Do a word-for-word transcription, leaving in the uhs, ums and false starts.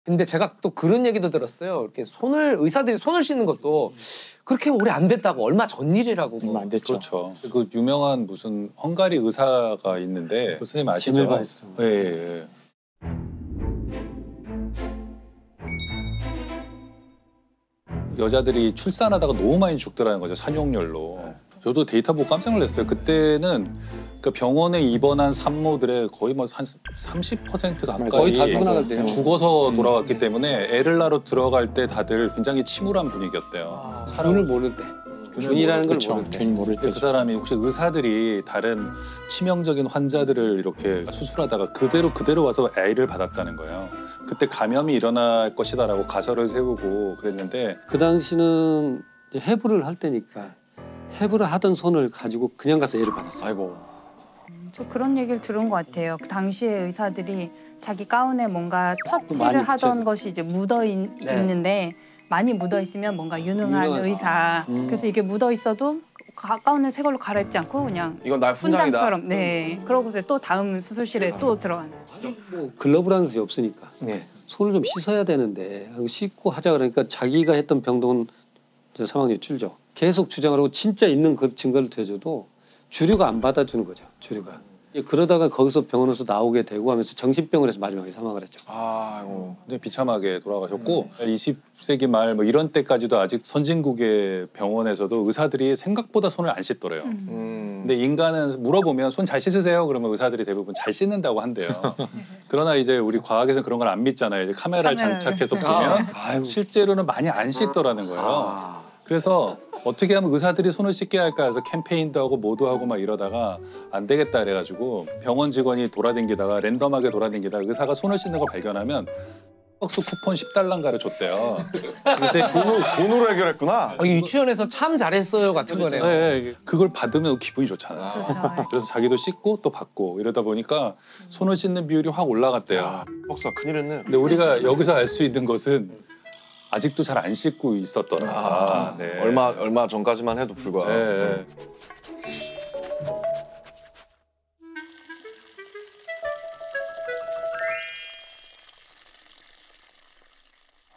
근데 제가 또 그런 얘기도 들었어요. 이렇게 손을 의사들이 손을 씻는 것도 그렇게 오래 안 됐다고 얼마 전 일이라고. 얼마 안 됐죠. 그렇죠. 그 유명한 무슨 헝가리 의사가 있는데 그 선생님 아시죠? 예, 예, 예. 여자들이 출산하다가 너무 많이 죽더라는 거죠. 산용열로. 저도 데이터 보고 깜짝 놀랐어요. 그때는 그 병원에 입원한 산모들의 거의 뭐 한 삼십 퍼센트 가까이 거의 다 죽어나갈 때요. 죽어서 돌아왔기 때문에 애를 낳으러 들어갈 때 다들 굉장히 침울한 분위기였대요. 아, 균을 모를 때. 균이라는 걸 그렇죠. 모를 때. 균 모를 때. 그 사람이 혹시 의사들이 다른 치명적인 환자들을 이렇게 수술하다가 그대로 그대로 와서 A를 받았다는 거예요. 그때 감염이 일어날 것이다라고 가설을 세우고 그랬는데 그 당시는 해부를 할 때니까 해부를 하던 손을 가지고 그냥 가서 A를 받았어요. 아이고. 저 그런 얘기를 들은 것 같아요. 그 당시에 의사들이 자기 가운에 뭔가 많이 처치를 하던 묻혀져. 것이 이제 묻어 있, 네. 있는데 많이 묻어 있으면 뭔가 유능한 유능한 의사. 음. 그래서 이게 묻어 있어도 가, 가운을 새 걸로 갈아입지 않고 그냥 이건 나의 훈장이다. 훈장처럼. 네. 그러고서 또 다음 수술실에 또 들어가는 거죠. 뭐 글러브라는 것이 없으니까 네. 손을 좀 씻어야 되는데 씻고 하자 그러니까 자기가 했던 병동은 사망률이 줄죠. 계속 주장을 하고 진짜 있는 그 증거를 대줘도 주류가 안 받아주는 거죠. 주류가. 그러다가 거기서 병원에서 나오게 되고 하면서 정신병원에서 마지막에 사망을 했죠. 아이고. 근데 비참하게 돌아가셨고 이십 세기 말 뭐 이런 때까지도 아직 선진국의 병원에서도 의사들이 생각보다 손을 안 씻더래요. 음. 근데 인간은 물어보면 손 잘 씻으세요? 그러면 의사들이 대부분 잘 씻는다고 한대요. 그러나 이제 우리 과학에서는 그런 걸 안 믿잖아요. 이제 카메라를 카메라를. 장착해서 보면 아이고. 실제로는 많이 안 씻더라는 거예요. 그래서 어떻게 하면 의사들이 손을 씻게 할까 해서 캠페인도 하고 뭐도 하고 막 이러다가 안 되겠다 그래가지고 병원 직원이 돌아다니다가 랜덤하게 돌아다니다가 의사가 손을 씻는 걸 발견하면 박스 쿠폰 십 달러인가를 줬대요. 근데 돈으로, 돈으로 해결했구나. 어, 유치원에서 참 잘했어요 같은 거네요. 네, 그걸 받으면 기분이 좋잖아요. 그렇죠. 그래서 자기도 씻고 또 받고 이러다 보니까 손을 씻는 비율이 확 올라갔대요. 박사 큰일 했네. 근데 우리가 여기서 알 수 있는 것은 아직도 잘 안 씻고 있었더라. 네. 얼마 얼마 전까지만 해도 불과. 네.